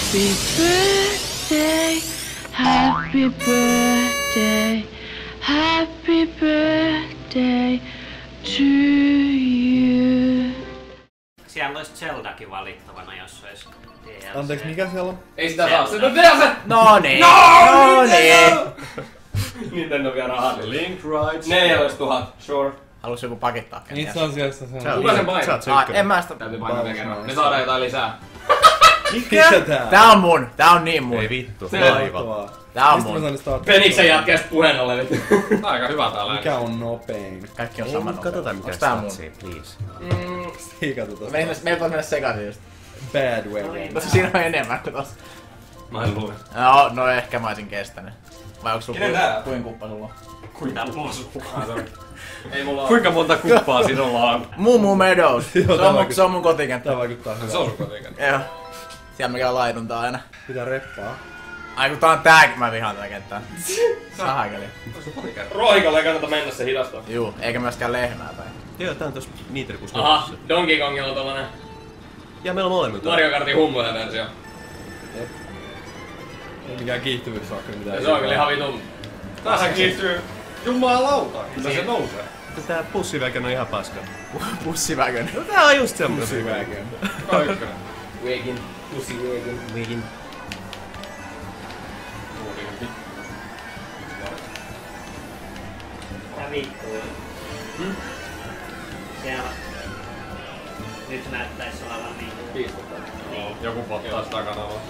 birthday, happy birthday, happy birthday to you. Siellä olisi Zeldakin valittavana, jos olisi DLC. Anteeksi, mikä siellä on? Ei sitä saa, se on DLC! Noniin! Nintendo vielä rahaa. Link rides. 14 000, sure. Haluaisi joku pakittaa kenties? Itse asiassa se on. Kuka sen painaa? Sä oot se ykkönen. En mä sitä... Täytyy painaa vielä kerran. Me saadaan jotain lisää. Mikä tää? Tää on mun! Tää on niin mun! Ei vittu. Se on Aivan. Tää on Mistä mä mun! saan starttaa? Feniksen jätkästä puheen ollen nyt. Aika hyvä tää Mikä on nopein? Kaikki on Ei, sama mut katsotaan mikä Onks tää mun? statsii, please. Ei katsotaan. Meillä voisi mennä sekaisin just. Bad way. Koska siinä on enemmän kuin tossa. Mä en luule. No ehkä mä oisin kestänyt. Vai onks sulla Kenen tää? kuin kuppa sulla? Kuinka luosu? Ei mulla Kuinka monta kuppaa sinulla on? Mumu Meadows. Se on mun kotikenttä. Tää vaikuttaa hyvältä. Se on sun kotikenttä. Joo. Siellä mikä laiduntaa aina. Pitää reppaa. Ai kun tää on tää, mä vihaan tätä kenttää. Sahakeli. Rohikalle ei kannata mennä, se hidastaa. Juu, eikä myöskään lehmää päin. Joo, tää on tossa Niitrikus Aha, nossa. Donkey Kongilla on tollanen Ja meillä on molemmilta. Mario Kartin hummoja versio. Ei mikään kiihtyvyys saa kyllä mitään. Ja se on kyllä ihan vitun. Tähän kiihtyy jumalauta, kyllä se nousee. Tää pussiväkön on ihan paska. Bussiväkön. No tää on just semmonen. Pussiväkön. Kuka on ykkönen? Wakin. Pussy Wakin. Viikin. Tää vittu. Siellä. Nyt näyttäis olevan niinku. Joku pottaa sitä kanavaa.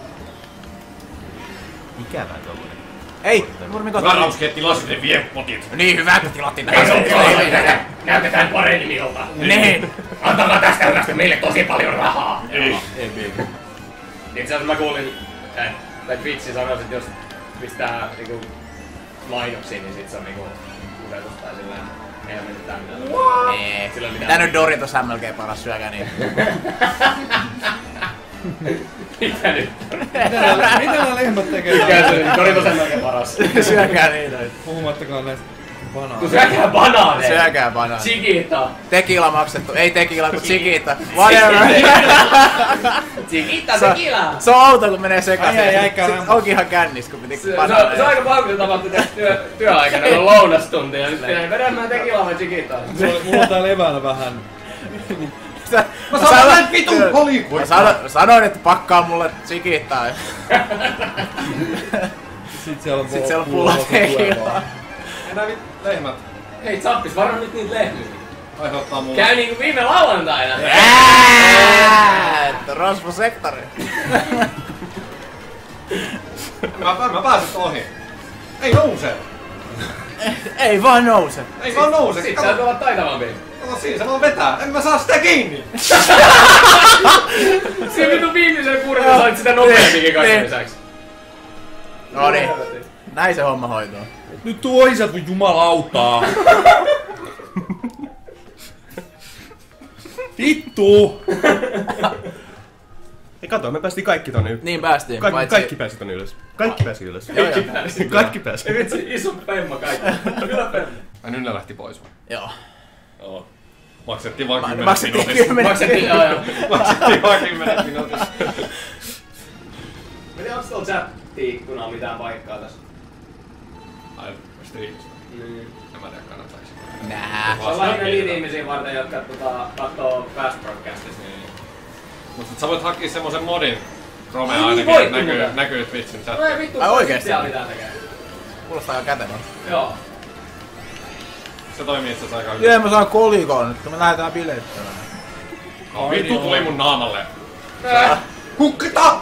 Ikävää tommonen. Ei! Nurmikot! Varausketti lasinen vie potit. Niin hyvä, kun tilattiin tähän. Näytetään paremmilta. Niin! Antakaa tästä hyvästä meille tosi paljon rahaa. Ei. Itse asiassa mä kuulin, että Twitchi sanoi, että jos pistää niinku mainoksiin, niin sit se on niinku usetus tai silleen helmetetään mitään. Ei. Sillä on Mitä mitään. nyt Doritos MLG paras syökää niin? Mitä nyt? Mitä nää lehmät tekee? Mikä se Doritos on oikein paras? Syökää niitä. Puhumattakaan näistä banaaneista. Syökää banaaneja! Syökää banaan. Chiquita! Tequila maksettu. Ei tequila, kun chiquita. Whatever. Chiquita tequila! Se on outo, kun menee sekaisin. Ai, Sit onkin ihan kännis, kun piti Se banaaneja. on aika paljon, kun tapahtui työaikana, on lounastunti ja nyt vedän tequilaa vai chiquitaa. Mulla on täällä eväällä vähän. Mä sanoin vitun Hollywood! Sanoin, että pakkaa mulle chiquittaa. Sit siellä on Sit siellä on pulla tequilaa. Enää lehmät. Hei Zappis, varo nyt niitä lehmiä. Aiheuttaa mulle. Käy niinku viime lauantaina. Rosvosektori. Mä pääsen ohi. Ei nouse! Ei vaan nouse. Ei vaan nouse! Sit sä olla taitavampi. Kato siinä, se vaan vetää. En mä saa sitä kiinni! Siinä vitun viimeisellä kurilla sait sitä nopeamminkin kaiken lisäksi. No niin. Näin se homma hoituu. Nyt tuo isät kun jumalautaa. Vittu! Ei kato, me päästiin kaikki tonne ylös. Niin päästiin. Kaikki pääsi tonne ylös. Kaikki pääsi ylös. Kaikki pääsi. Ei vitsi, iso femma kaikki. Kyllä femma. Ai nyt ne lähti pois vai? Joo. Joo. Maksettiin vaan 10 Maksettiin minuutissa. 10. Maksettiin, joo. Maksettiin vaan 10 minuutissa. Mä tiedän, onks tuolla chat-ikkunalla mitään paikkaa tässä? Ai, striimissä. Niin. En mä tiedä kannattaisi. Nää. Se on lähinnä niitä ihmisiä varten, jotka kattoo Fast Broadcastista. Niin. Mutta sä voit hakea semmosen modin Chrome Ai niin, ainakin, voit että muuten. näkyy Twitchin No chat. ei vittu, Ai oikeesti? siellä mitään tekee. Kuulostaa aika kätevältä. Joo. Se toimii itse asiassa aika hyvin. Jee, mä saan kolikon nyt, kun me lähdetään bileittämään. Vittu tuli mun naamalle. Kukkita!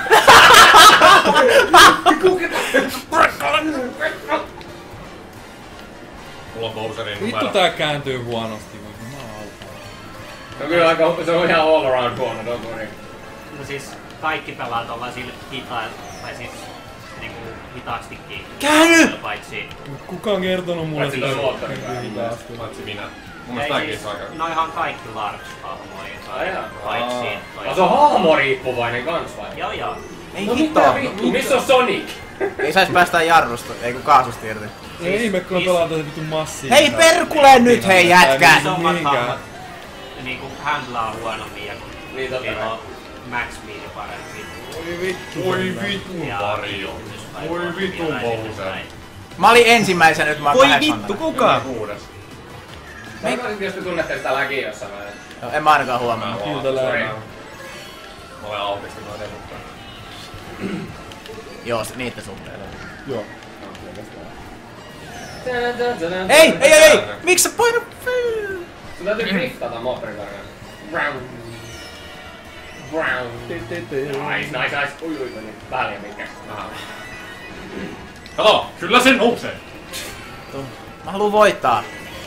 Mulla on Bowserin Vittu numero. tää kääntyy huonosti. Jumalauta. No kyllä aika, se on ihan all around huono, don't worry. No siis kaikki pelaa tollasilla hitailla, tai siis niinku hitaastikin. Käänny! Paitsi... Kuka on kertonut mulle Paitsi toi moottori. hitaasti? Paitsi minä. Mun mielestä tääkin saa aika... no ihan kaikki large-hahmoja. Ai jaa. Paitsi... Se on hahmoriippuvainen kans vai? Joo joo. Ei No hitto! mitä vittu, missä on Sonic? Ei sais päästä jarrusta, ei kun kaasusta irti. Ei ihme kun on pelaa tätä vitun massiin. Hei perkuleen nyt hei jätkä! Isommat Niinku handlaa huonommin ja kun Niin totta kai. Max Speed parempi. Voi vitun Vario. Voi vitun Bowser. Mä olin ensimmäisenä, nyt mä oon Voi 8. vittu, kuka? Kuudes. Sanoisin, jos te tunnette sitä läkiä jossain vaiheessa. Joo, en mä ainakaan huomannut. Kiltä lämmin. Mä olen autista noin eduttaa. Joo, niitten suhteen. Joo. Ei! Miks sä painat? Sun täytyy driftata moottorin karkaan. Brown. Nice. Ui, meni vähän liian pitkäksi. Kato, kyllä se nousee. Mä haluun voittaa.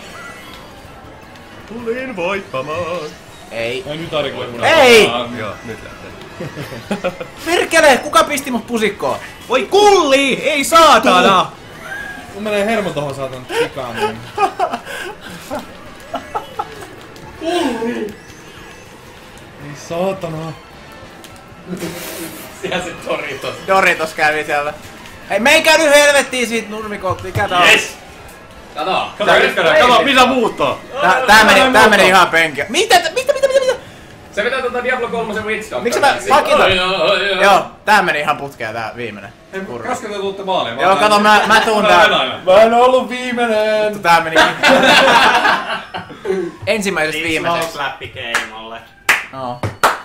Tulin voittamaan. Ei. Ei nyt Ari mun. Ei! Joo, nyt lähtee. Perkele! Kuka pisti mut pusikkoon? Voi kulli! Ei saatana! Mun menee hermo tohon saatan sikaan. Ei saatana. Siellä se Doritos. Doritos kävi siellä. Ei, me ei käynyt helvettiin siitä nurmikolta. Mikä tää on? Yes! Kato. Kato, mitä muuttaa? Tää meni ihan penkiä. Mitä? Se vetää Diablo 3 Witch Doctor. Miksi mä pakitan? Joo, tää meni ihan putkeen tää viimeinen. Koska te tuutte maaliin? Joo, kato, mä tuun tää. Mä en ollut viimeinen. Tää meni ensimmäisestä viimeiseksi. Slappi keimolle. No.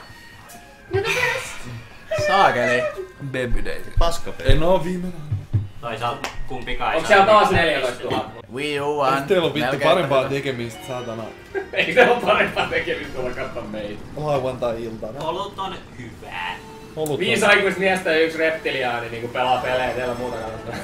Saakeli. Baby Daisy. Paskapeli. En oo viimeinen. Toisaalta kumpikaan ei Onks siellä taas 14 000? Wii U on. Eikö teillä oo vittu parempaa tekemistä, saatana? Eikö teillä oo parempaa tekemistä tulla katsoa meitä? Lauantai-iltana. Olut on hyvää. Olut 5 aikuista miestä ja 1 reptiliaani niinku pelaa pelejä, teillä on muuta kannattaa.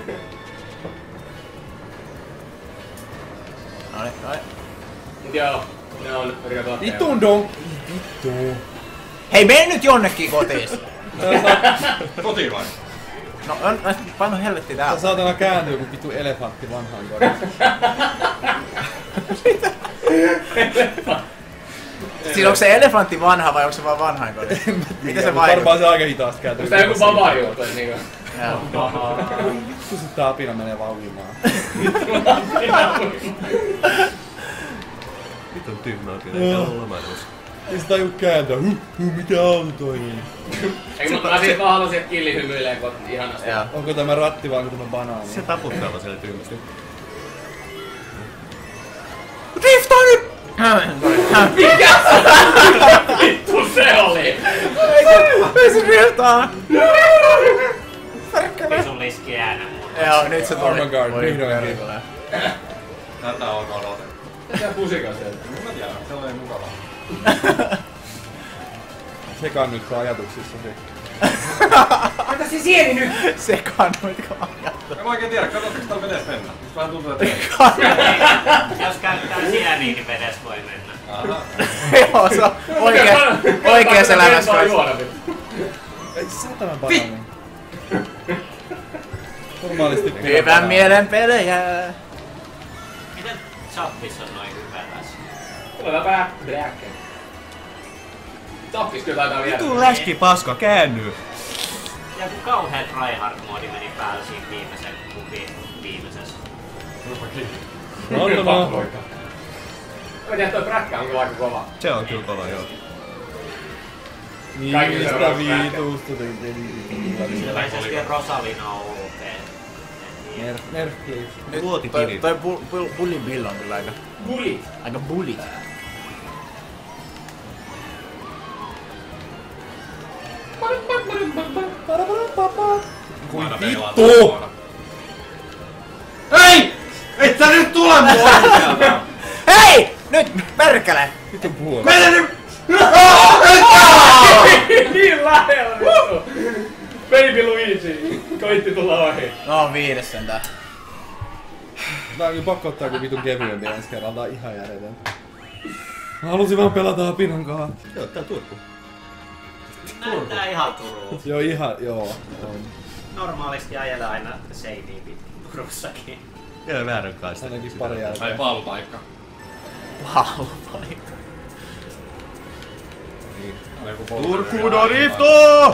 Noniin. Mut joo, ne on rikotuotteja. Vitun don. Vittu. Hei, mene nyt jonnekin kotiin. Kotiin vai? No, on paino helvetti Tää täällä. saatana kääntyy joku vittu elefantti vanhaan kodissa. Siis onko se elefantti vanha vai onko se vaan vanhainkodin? Miten se vaikuttaa? Varmaan se aika hitaasti kääntyy. Onks tää joku barbariuttu niinku? Joo. Vittu sit tää apina menee vaan uimaan. Vitun tyhmää kyllä, ei täällä ole maailmassa. Ei sitä tajuu kääntää. Mitä autoihin? Eikö mä siis vaan halusin, että Killi hymyilee ihanasti. Joo. Onko tämä ratti vai onko tämä banaani? Se taputtaa vaan siellä tyhmästi. Driftaa nyt! Vittu se oli! Ei se driftaa! Ei sun liski äänä muuta. Joo, nyt se tuli. Armageddon, vihdoinkin. Tätä on odotettu. Mitä pusikoa sieltä? Mä tiedän, se oli mukavaa. Sekaannutko ajatuksissa se? Mitä se sieni nyt? Sekaannuitko ajattu? En mä oikein tiedä, katsotaanko täällä vedessä mennä. Just vähän tuntuu, että Jos käyttää sieniä, niin vedessä voi mennä. aha. Joo, se on oikees elämässä. Ei satana banaani. Normaalisti Hyvän mielen pelejä. Miten Chappis on noin hyvä tässä? Tulee vähän bräkkä. Tappis kyllä taitaa vielä. Vitun läski paska, käänny! Ja kun kauhean tryhard-moodi meni päällä siinä viimeisen kupin viimeisessä. Antama. Mä tiedän, toi bräkkä on kyllä aika kova. Se on kyllä kova, joo. Kaikki Niistä seuraavat viitusta Ilmeisesti Rosalina on OP. Nerf please. Nyt Luotipiri. toi Bully Bill on kyllä Bully. aika bully. Kuin Aina vittu! peilataan. Hei! Et sä nyt tule mua oikealta! Hei! Nyt! Perkele! Vittu puolella. Mene nyt! Niin lähellä vittu. Baby Luigi. Koitti tulla ohi. No 5 sentään. Tää on kyllä pakko ottaa kun vitun kevyempi ensi kerralla. Tää on ihan järjetön. Mä halusin vaan pelata apinan kaa. Joo, tää Turku. Näyttää ihan Turulta. Joo ihan, joo. On. Normaalisti ajella aina seiniä pitkin Turussakin. Joo, väärän kaista. Ainakin pari Ai jälkeen. paalupaikka. Palopaikka. Turku Dorito!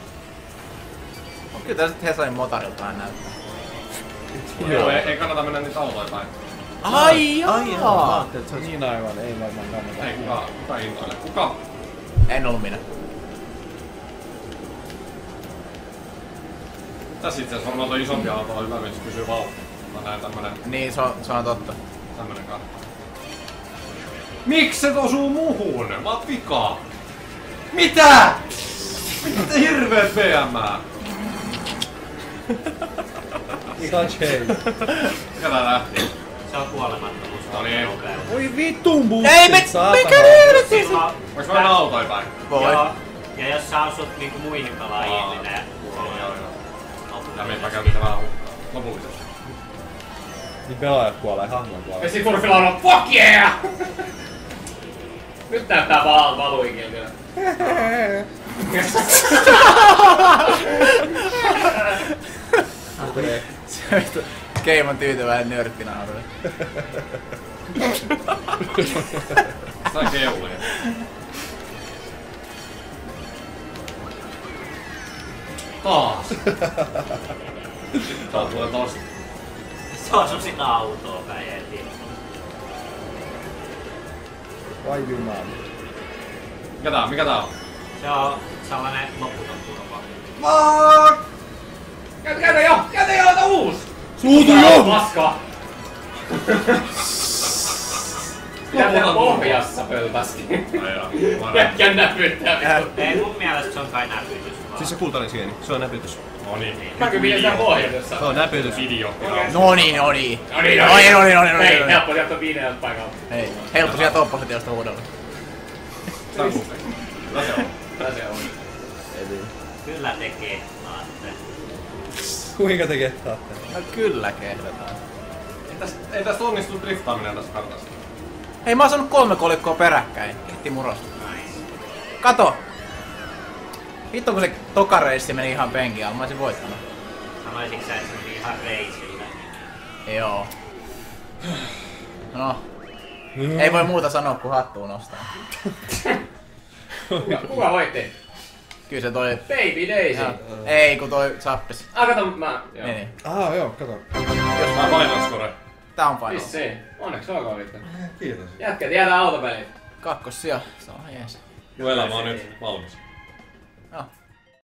Kyllä tää sit Hesarin motarilta vähän näyttää. Joo, ei kannata mennä niitä autoja päin. Ai jaa! Niin aivan, ei varmaan kannata. Ei kuka innoille. Kuka? En ollu minä. Tässä itse asiassa varmaan toi isompi auto on hyvä, missä pysyy vauhti. Mä näen tämmönen... Niin, se on totta. Tämmönen kartta. Mikset osuu muhun? Mä oon vikaa. Mitä? Mitä hirveet VMää? Such hate. Ketä lähti? Se on kuolemattomuus. No niin. Oi vittuun Ei, mikä helvetti? Siis Vois mennä autoi päin? Voi. Joo. Ja jos sä asut niinku muihin pelaajiin, niin ne kuolee. Ja meipä käytiin vähän lopullisesti. Niin pelaajat kuolee, hahmon kuolee. Vesikurfilla on fuck yeah! Nyt näyttää valuikilta. Game on tyytyväinen nörttinauruja. Sai keulia. Taas! Taas tulee tosta. Se on sun sitä autoa päin, en tiedä. Vai juman. Mikä tää on? Se on sellainen loputon turva. Fuck! Käytä jo, ota uus! Suutu jo! Paska! Pitää tehdä pohjassa pöltästi. Jätkän näpyttää vittu. Ei mun mielestä se on kai näpytys vaan. Siis se kultainen sieni, se on näpytys. No niin. Näkyy miten sitä pohjassa. Se on näpytys. Video. Noniin. Noniin. Hei, helppo sieltä videolta paikalla. Hei, helppo sieltä oppositiosta huudella. Tässä on. Kyllä tekee, naatte. Kuinka te kehtaatte? No kyllä kehdataan. Ei tästä onnistu driftaaminen tässä kartassa. Hei, mä oon saanut 3 kolikkoa peräkkäin. Ehti murosta. Nice. Kato! Vittu kun se tokareissi meni ihan penkin alla, mä olisin voittanut. Sanoisitko sä, että se meni ihan reisillä? Joo. No. Ei voi muuta sanoa kuin hattuun nostaa. Kuka voitti? Kyllä se toi... Baby Daisy. Ei kun toi sappis. Kato mä. Joo. Niin. Joo, kato. Jos mä final score. Tää on final. Vissiin. Onneksi olkoon vittu. Kiitos. Jätkät, jäädään autopelit. Kakkos siellä. Se on jees. Mun elämä on nyt valmis. Joo.